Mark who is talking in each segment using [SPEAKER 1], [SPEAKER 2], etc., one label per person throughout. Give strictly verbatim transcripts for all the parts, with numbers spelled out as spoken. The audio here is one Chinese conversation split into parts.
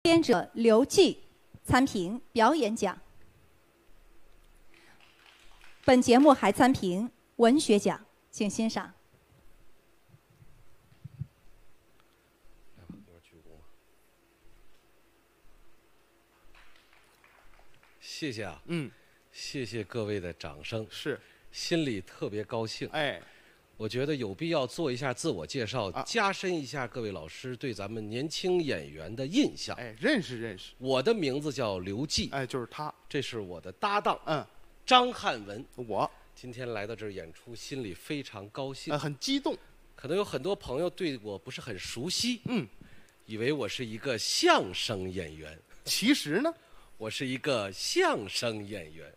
[SPEAKER 1] 编者刘季参评表演奖。本节目还参评文学奖，请欣赏。
[SPEAKER 2] 谢谢啊，
[SPEAKER 3] 嗯，
[SPEAKER 2] 谢谢各位的掌声，
[SPEAKER 3] 是，
[SPEAKER 2] 心里特别高兴。
[SPEAKER 3] 哎，
[SPEAKER 2] 我觉得有必要做一下自我介绍，
[SPEAKER 3] 啊、
[SPEAKER 2] 加深一下各位老师对咱们年轻演员的印象。
[SPEAKER 3] 哎，认识认识。
[SPEAKER 2] 我的名字叫刘季，
[SPEAKER 3] 哎，就是他，
[SPEAKER 2] 这是我的搭档，
[SPEAKER 3] 嗯，
[SPEAKER 2] 张汉文。
[SPEAKER 3] 我
[SPEAKER 2] 今天来到这儿演出，心里非常高兴，
[SPEAKER 3] 呃、很激动。
[SPEAKER 2] 可能有很多朋友对我不是很熟悉，
[SPEAKER 3] 嗯，
[SPEAKER 2] 以为我是一个相声演员。
[SPEAKER 3] 其实呢，
[SPEAKER 2] 我是一个相声演员。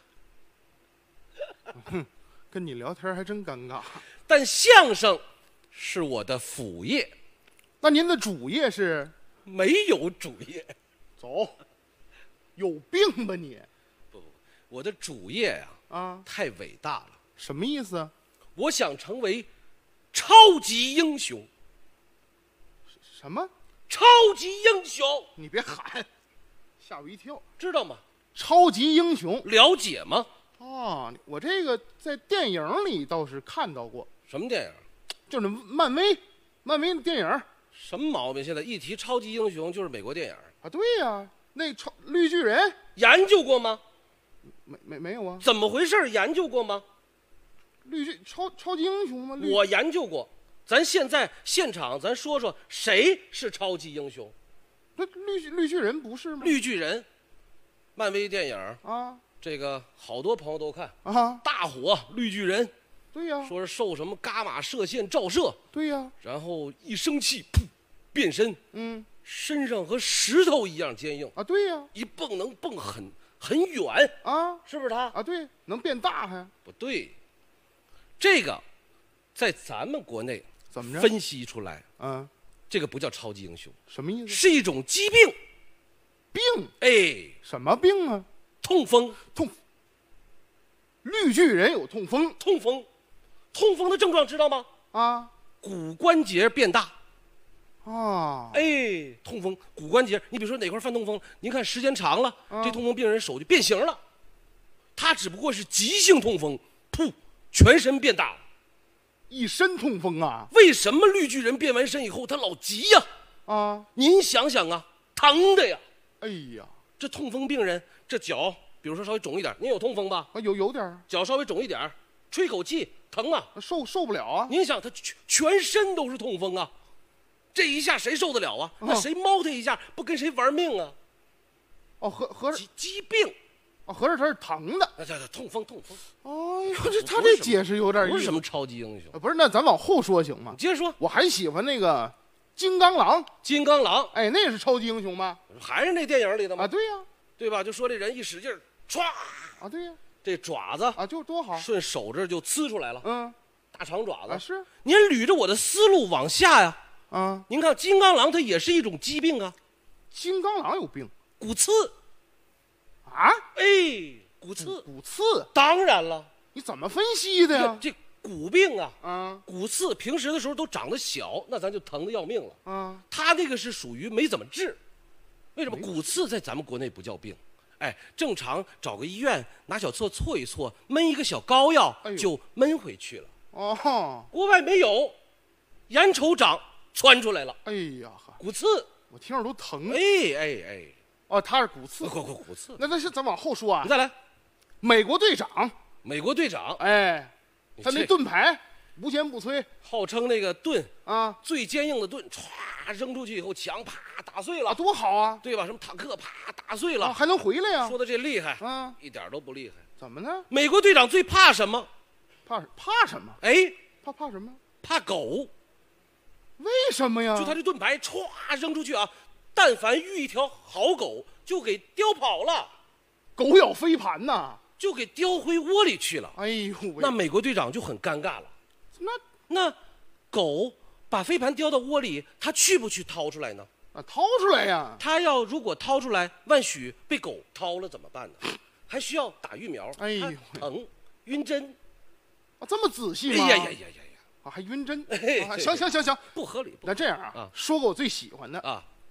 [SPEAKER 3] 哼，跟你聊天还真尴尬。
[SPEAKER 2] 但相声是我的副业。
[SPEAKER 3] 那您的主业是？
[SPEAKER 2] 没有主业。
[SPEAKER 3] 走，有病吧你？
[SPEAKER 2] 不不，我的主业呀、
[SPEAKER 3] 啊，啊，
[SPEAKER 2] 太伟大了。
[SPEAKER 3] 什么意思啊？
[SPEAKER 2] 我想成为超级英雄。
[SPEAKER 3] 什么？
[SPEAKER 2] 超级英雄？
[SPEAKER 3] 你别喊，吓我一跳。
[SPEAKER 2] 知道吗？
[SPEAKER 3] 超级英雄，
[SPEAKER 2] 了解吗？
[SPEAKER 3] 哦，我这个在电影里倒是看到过。
[SPEAKER 2] 什么电影？
[SPEAKER 3] 就是漫威，漫威的电影。
[SPEAKER 2] 什么毛病？现在一提超级英雄就是美国电影
[SPEAKER 3] 啊？对呀、啊，那超绿巨人
[SPEAKER 2] 研究过吗？
[SPEAKER 3] 没没没有啊？
[SPEAKER 2] 怎么回事？研究过吗？
[SPEAKER 3] 绿巨超超级英雄吗？
[SPEAKER 2] 我研究过。咱现在现场，咱说说谁是超级英雄？
[SPEAKER 3] 那绿绿巨人不是吗？
[SPEAKER 2] 绿巨人，漫威电影
[SPEAKER 3] 啊，
[SPEAKER 2] 这个好多朋友都看
[SPEAKER 3] 啊，
[SPEAKER 2] 大火绿巨人。
[SPEAKER 3] 对呀、啊，
[SPEAKER 2] 说是受什么伽马射线照射。
[SPEAKER 3] 对呀、啊，
[SPEAKER 2] 然后一生气，噗，变身。
[SPEAKER 3] 嗯，
[SPEAKER 2] 身上和石头一样坚硬
[SPEAKER 3] 啊。对呀、啊，
[SPEAKER 2] 一蹦能蹦很很远
[SPEAKER 3] 啊，
[SPEAKER 2] 是不是他？
[SPEAKER 3] 啊，对，能变大还？
[SPEAKER 2] 不对，这个在咱们国内
[SPEAKER 3] 怎么着
[SPEAKER 2] 分析出来？
[SPEAKER 3] 嗯，
[SPEAKER 2] 这个不叫超级英雄，
[SPEAKER 3] 什么意思？
[SPEAKER 2] 是一种疾病。
[SPEAKER 3] 病？
[SPEAKER 2] 哎，
[SPEAKER 3] 什么病啊？
[SPEAKER 2] 痛风。
[SPEAKER 3] 痛。绿巨人有痛风？
[SPEAKER 2] 痛风。痛风的症状知道吗？
[SPEAKER 3] 啊，
[SPEAKER 2] 骨关节变大。
[SPEAKER 3] 啊，
[SPEAKER 2] 哎，痛风，骨关节，你比如说哪块犯痛风，您看时间长了，
[SPEAKER 3] 啊、
[SPEAKER 2] 这痛风病人手就变形了。他只不过是急性痛风，噗，全身变大了，
[SPEAKER 3] 一身痛风啊！
[SPEAKER 2] 为什么绿巨人变完身以后他老急呀？
[SPEAKER 3] 啊，
[SPEAKER 2] 您想想啊，疼的呀！
[SPEAKER 3] 哎呀，
[SPEAKER 2] 这痛风病人这脚，比如说稍微肿一点，您有痛风吧？
[SPEAKER 3] 啊，有有点
[SPEAKER 2] 脚稍微肿一点，吹口气。疼啊，
[SPEAKER 3] 受受不了啊！
[SPEAKER 2] 您想，他全全身都是痛风啊，这一下谁受得了啊？那谁猫他一下，不跟谁玩命啊？
[SPEAKER 3] 哦，合合着
[SPEAKER 2] 疾病，
[SPEAKER 3] 哦，合着他是疼的。
[SPEAKER 2] 那这这痛风痛风。
[SPEAKER 3] 哎呦，这他这解释有点意思。
[SPEAKER 2] 不是什么超级英雄，
[SPEAKER 3] 不是？那咱往后说行吗？
[SPEAKER 2] 接着说。
[SPEAKER 3] 我还喜欢那个金刚狼。
[SPEAKER 2] 金刚狼，
[SPEAKER 3] 哎，那也是超级英雄吗？
[SPEAKER 2] 还是那电影里的吗？
[SPEAKER 3] 啊，对呀、啊，
[SPEAKER 2] 对吧？就说这人一使劲儿，歘，
[SPEAKER 3] 啊，对呀、啊。
[SPEAKER 2] 这爪子
[SPEAKER 3] 啊，就多好，
[SPEAKER 2] 顺手这就呲出来了，
[SPEAKER 3] 嗯，
[SPEAKER 2] 大长爪子。
[SPEAKER 3] 啊，是。
[SPEAKER 2] 您捋着我的思路往下呀，
[SPEAKER 3] 啊，
[SPEAKER 2] 您看金刚狼它也是一种疾病啊。
[SPEAKER 3] 金刚狼有病，
[SPEAKER 2] 骨刺。
[SPEAKER 3] 啊？
[SPEAKER 2] 哎，骨刺。
[SPEAKER 3] 骨刺？
[SPEAKER 2] 当然了。
[SPEAKER 3] 你怎么分析的呀？
[SPEAKER 2] 这骨病啊，
[SPEAKER 3] 啊，
[SPEAKER 2] 骨刺平时的时候都长得小，那咱就疼得要命了。
[SPEAKER 3] 啊，
[SPEAKER 2] 他那个是属于没怎么治。为什么骨刺在咱们国内不叫病？哎，正常找个医院拿小厕搓一搓，闷一个小膏药、哎、就闷回去了。
[SPEAKER 3] 哦，
[SPEAKER 2] 国外没有，眼瞅长窜出来了。
[SPEAKER 3] 哎呀，
[SPEAKER 2] 骨刺，
[SPEAKER 3] 我听着都疼。
[SPEAKER 2] 哎哎哎，
[SPEAKER 3] 哦，他是骨刺，
[SPEAKER 2] 骨骨骨刺。
[SPEAKER 3] 那那是咱往后说啊。
[SPEAKER 2] 你再来，
[SPEAKER 3] 美国队长，
[SPEAKER 2] 美国队长，
[SPEAKER 3] 哎，他那盾牌无坚不摧，
[SPEAKER 2] 号称那个盾
[SPEAKER 3] 啊，
[SPEAKER 2] 最坚硬的盾，歘扔出去以后，墙啪打碎了，
[SPEAKER 3] 啊，多好啊，
[SPEAKER 2] 对吧？什么坦克啪打碎了，
[SPEAKER 3] 啊、还能回来呀、啊？
[SPEAKER 2] 说的这厉害
[SPEAKER 3] 啊，
[SPEAKER 2] 一点都不厉害。
[SPEAKER 3] 怎么呢？
[SPEAKER 2] 美国队长最怕什么？
[SPEAKER 3] 怕怕什么？
[SPEAKER 2] 哎，
[SPEAKER 3] 怕怕什么？
[SPEAKER 2] 怕狗。
[SPEAKER 3] 为什么呀？
[SPEAKER 2] 就他这盾牌歘扔出去啊，但凡遇一条好狗，就给叼跑了。
[SPEAKER 3] 狗咬飞盘呐，
[SPEAKER 2] 就给叼回窝里去了。
[SPEAKER 3] 哎呦喂，
[SPEAKER 2] 那美国队长就很尴尬了。
[SPEAKER 3] 那
[SPEAKER 2] 那狗把飞盘叼到窝里，他去不去掏出来呢？
[SPEAKER 3] 啊，掏出来呀！
[SPEAKER 2] 他要如果掏出来，万许被狗掏了怎么办呢？还需要打疫苗。
[SPEAKER 3] 哎呦，
[SPEAKER 2] 疼，晕针。
[SPEAKER 3] 啊，这么仔细吗？
[SPEAKER 2] 哎呀呀呀呀呀！
[SPEAKER 3] 啊，还晕针。
[SPEAKER 2] 哎，
[SPEAKER 3] 啊、行行行行，
[SPEAKER 2] 不合理。
[SPEAKER 3] 那这样啊，啊说个我最喜欢的
[SPEAKER 2] 啊，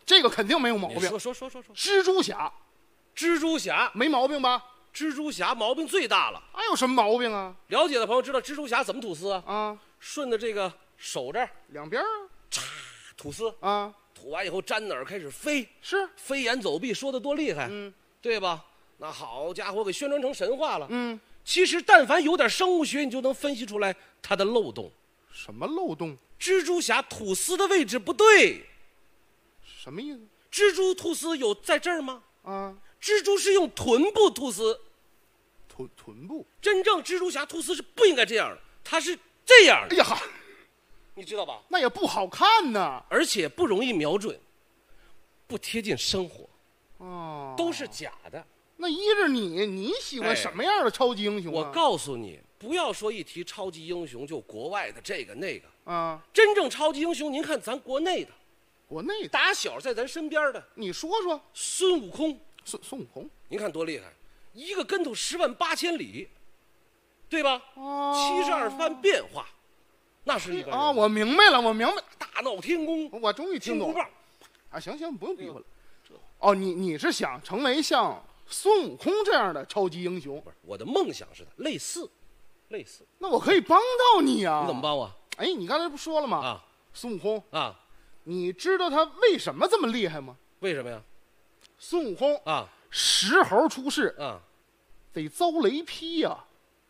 [SPEAKER 3] 这个肯定没有毛病。
[SPEAKER 2] 你说说说说说，
[SPEAKER 3] 蜘蛛侠，
[SPEAKER 2] 蜘蛛侠
[SPEAKER 3] 没毛病吧？
[SPEAKER 2] 蜘蛛侠毛病最大了。
[SPEAKER 3] 还有什么毛病啊？
[SPEAKER 2] 了解的朋友知道蜘蛛侠怎么吐丝啊？
[SPEAKER 3] 啊，
[SPEAKER 2] 顺着这个手这儿
[SPEAKER 3] 两边啊，
[SPEAKER 2] 吐丝
[SPEAKER 3] 啊，
[SPEAKER 2] 吐完以后粘哪儿开始飞，
[SPEAKER 3] 是，
[SPEAKER 2] 飞檐走壁，说的多厉害，
[SPEAKER 3] 嗯
[SPEAKER 2] 对吧？那好家伙，给宣传成神话了。
[SPEAKER 3] 嗯，
[SPEAKER 2] 其实但凡有点生物学，你就能分析出来它的漏洞。
[SPEAKER 3] 什么漏洞？
[SPEAKER 2] 蜘蛛侠吐丝的位置不对，
[SPEAKER 3] 什么意思？
[SPEAKER 2] 蜘蛛吐丝有在这儿吗？
[SPEAKER 3] 啊，
[SPEAKER 2] 蜘蛛是用臀部吐丝，
[SPEAKER 3] 臀臀部。
[SPEAKER 2] 真正蜘蛛侠吐丝是不应该这样的，它是这样的，
[SPEAKER 3] 哎呀，
[SPEAKER 2] 你知道吧？
[SPEAKER 3] 那也不好看呐。
[SPEAKER 2] 而且不容易瞄准，不贴近生活，
[SPEAKER 3] 哦，
[SPEAKER 2] 都是假的。
[SPEAKER 3] 那依着你，你喜欢
[SPEAKER 2] 哎
[SPEAKER 3] 什么样的超级英雄啊？
[SPEAKER 2] 我告诉你，不要说一提超级英雄就国外的这个那个，
[SPEAKER 3] 啊，
[SPEAKER 2] 真正超级英雄，您看咱国内的，
[SPEAKER 3] 国内的，
[SPEAKER 2] 打小在咱身边的
[SPEAKER 3] 你说说，
[SPEAKER 2] 孙悟空，
[SPEAKER 3] 孙孙悟空，
[SPEAKER 2] 您看多厉害，一个跟头十万八千里，对吧？
[SPEAKER 3] 哦
[SPEAKER 2] 七十二番变化，那是一般人
[SPEAKER 3] 啊，我明白了，我明白，
[SPEAKER 2] 大闹天宫，
[SPEAKER 3] 我终于听懂了。
[SPEAKER 2] 金箍棒，
[SPEAKER 3] 啊，行行，不用逼我了。哦，你你是想成为像孙悟空这样的超级英雄？
[SPEAKER 2] 不是我的梦想是的，类似，类似，
[SPEAKER 3] 那我可以帮到你啊！
[SPEAKER 2] 你怎么帮我？
[SPEAKER 3] 哎，你刚才不说了吗？
[SPEAKER 2] 啊
[SPEAKER 3] 孙悟空，
[SPEAKER 2] 啊？
[SPEAKER 3] 你知道他为什么这么厉害吗？
[SPEAKER 2] 为什么呀？
[SPEAKER 3] 孙悟空
[SPEAKER 2] 啊
[SPEAKER 3] 石猴出世
[SPEAKER 2] 啊！
[SPEAKER 3] 得遭雷劈呀、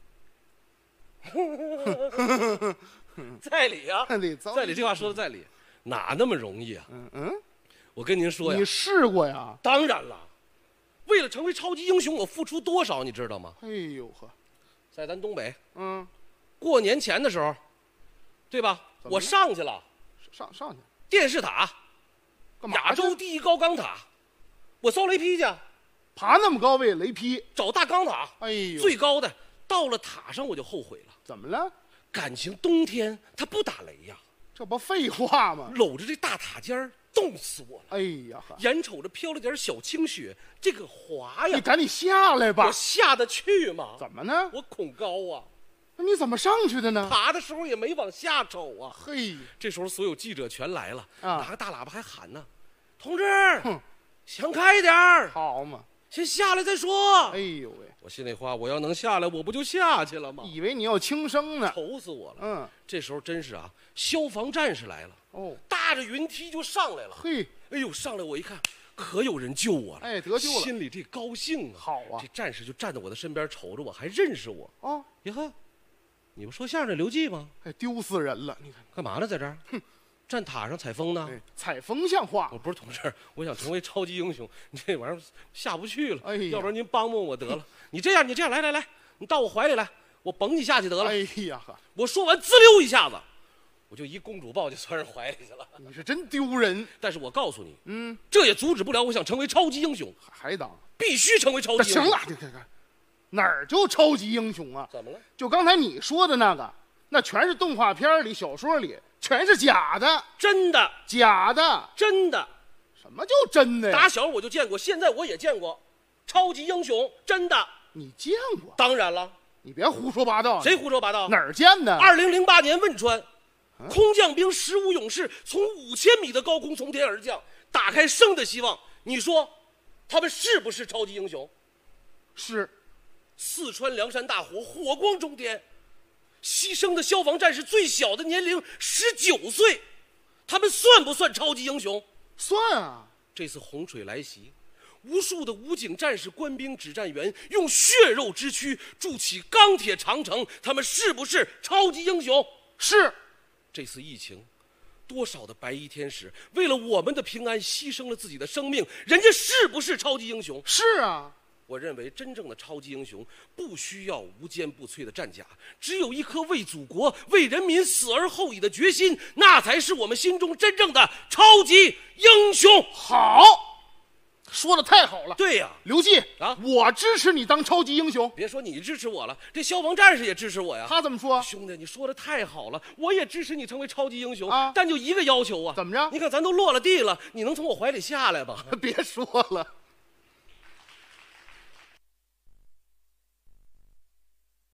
[SPEAKER 2] 在理啊，
[SPEAKER 3] 得遭
[SPEAKER 2] 在理，这话说的在理，哪那么容易啊？
[SPEAKER 3] 嗯嗯，
[SPEAKER 2] 我跟您说呀
[SPEAKER 3] 你，试过呀？
[SPEAKER 2] 当然了，为了成为超级英雄，我付出多少，你知道吗？
[SPEAKER 3] 哎呦呵，
[SPEAKER 2] 在咱东北
[SPEAKER 3] 嗯，
[SPEAKER 2] 过年前的时候，对吧？
[SPEAKER 3] 怎么了
[SPEAKER 2] 我上去了
[SPEAKER 3] 上上去
[SPEAKER 2] 电视塔，
[SPEAKER 3] 干嘛去？
[SPEAKER 2] 亚洲第一高钢塔，我遭雷劈去，
[SPEAKER 3] 爬那么高被雷劈，
[SPEAKER 2] 找大钢塔，
[SPEAKER 3] 哎呦，
[SPEAKER 2] 最高的，到了塔上我就后悔了。
[SPEAKER 3] 怎么了？
[SPEAKER 2] 感情冬天它不打雷呀，
[SPEAKER 3] 这不废话吗？
[SPEAKER 2] 搂着这大塔尖儿，冻死我了。
[SPEAKER 3] 哎呀呵，
[SPEAKER 2] 眼瞅着飘了点小清雪，这个滑呀，
[SPEAKER 3] 你赶紧下来吧
[SPEAKER 2] 我。下得去吗？
[SPEAKER 3] 怎么呢？
[SPEAKER 2] 我恐高啊，
[SPEAKER 3] 那你怎么上去的呢？
[SPEAKER 2] 爬的时候也没往下瞅啊。
[SPEAKER 3] 嘿，
[SPEAKER 2] 这时候所有记者全来了，
[SPEAKER 3] 啊
[SPEAKER 2] 拿个大喇叭还喊呢：“同志
[SPEAKER 3] 哼，
[SPEAKER 2] 想开点儿，
[SPEAKER 3] 好嘛！
[SPEAKER 2] 先下来再说。
[SPEAKER 3] 哎呦喂，
[SPEAKER 2] 我心里话，我要能下来，我不就下去了吗？
[SPEAKER 3] 以为你要轻生呢。
[SPEAKER 2] 愁死我了。
[SPEAKER 3] 嗯，
[SPEAKER 2] 这时候真是啊，消防战士来了，
[SPEAKER 3] 哦，
[SPEAKER 2] 搭着云梯就上来了。
[SPEAKER 3] 嘿，
[SPEAKER 2] 哎呦，上来我一看，可有人救我了，
[SPEAKER 3] 哎得救了
[SPEAKER 2] 心里这高兴啊！
[SPEAKER 3] 好啊
[SPEAKER 2] 这战士就站在我的身边瞅着我，还认识我。
[SPEAKER 3] 哦，
[SPEAKER 2] 呀呵，你不说相声的刘季吗？
[SPEAKER 3] 还丢死人了！你看，
[SPEAKER 2] 干嘛呢，在这儿？哼，站塔上采风呢？
[SPEAKER 3] 哎，采风像话
[SPEAKER 2] 我。不是同志，我想成为超级英雄，你这玩意儿下不去了。
[SPEAKER 3] 哎呀
[SPEAKER 2] 要不然您帮帮我得了。你这样，你这样，来来来，你到我怀里来，我捧你下去得了。
[SPEAKER 3] 哎呀呵，
[SPEAKER 2] 我说完，滋溜一下子，我就一公主抱就窜人怀里去了。
[SPEAKER 3] 你是真丢人。
[SPEAKER 2] 但是我告诉你，
[SPEAKER 3] 嗯，
[SPEAKER 2] 这也阻止不了我想成为超级英雄，
[SPEAKER 3] 还当？
[SPEAKER 2] 必须成为超级英雄。
[SPEAKER 3] 行了，你看看，哪儿就超级英雄啊？
[SPEAKER 2] 怎么了？
[SPEAKER 3] 就刚才你说的那个，那全是动画片里、小说里，全是假的，
[SPEAKER 2] 真的，
[SPEAKER 3] 假的。
[SPEAKER 2] 真的，
[SPEAKER 3] 什么叫真的呀？
[SPEAKER 2] 打小我就见过，现在我也见过，超级英雄，真的。
[SPEAKER 3] 你见过？
[SPEAKER 2] 当然了，
[SPEAKER 3] 你别胡说八道。
[SPEAKER 2] 谁胡说八道？
[SPEAKER 3] 哪儿见的？
[SPEAKER 2] 二零零八年汶川，空降兵十五勇士从五千米的高空从天而降，打开生的希望。你说，他们是不是超级英雄？
[SPEAKER 3] 是。
[SPEAKER 2] 四川凉山大火，火光中天，牺牲的消防战士最小的年龄十九岁，他们算不算超级英雄？
[SPEAKER 3] 算啊。
[SPEAKER 2] 这次洪水来袭，无数的武警战士、官兵、指战员用血肉之躯筑起钢铁长城，他们是不是超级英雄？
[SPEAKER 3] 是。
[SPEAKER 2] 这次疫情，多少的白衣天使为了我们的平安牺牲了自己的生命，人家是不是超级英雄？
[SPEAKER 3] 是啊。
[SPEAKER 2] 我认为真正的超级英雄不需要无坚不摧的战甲，只有一颗为祖国、为人民死而后已的决心，那才是我们心中真正的超级英雄。
[SPEAKER 3] 好，说的太好了。
[SPEAKER 2] 对呀、
[SPEAKER 3] 刘季
[SPEAKER 2] 啊
[SPEAKER 3] 我支持你当超级英雄。
[SPEAKER 2] 别说你支持我了，这消防战士也支持我呀。
[SPEAKER 3] 他怎么说？
[SPEAKER 2] 兄弟，你说的太好了，我也支持你成为超级英雄
[SPEAKER 3] 啊
[SPEAKER 2] 但就一个要求啊。
[SPEAKER 3] 怎么着
[SPEAKER 2] 你看咱都落了地了，你能从我怀里下来吗？
[SPEAKER 3] 别说了，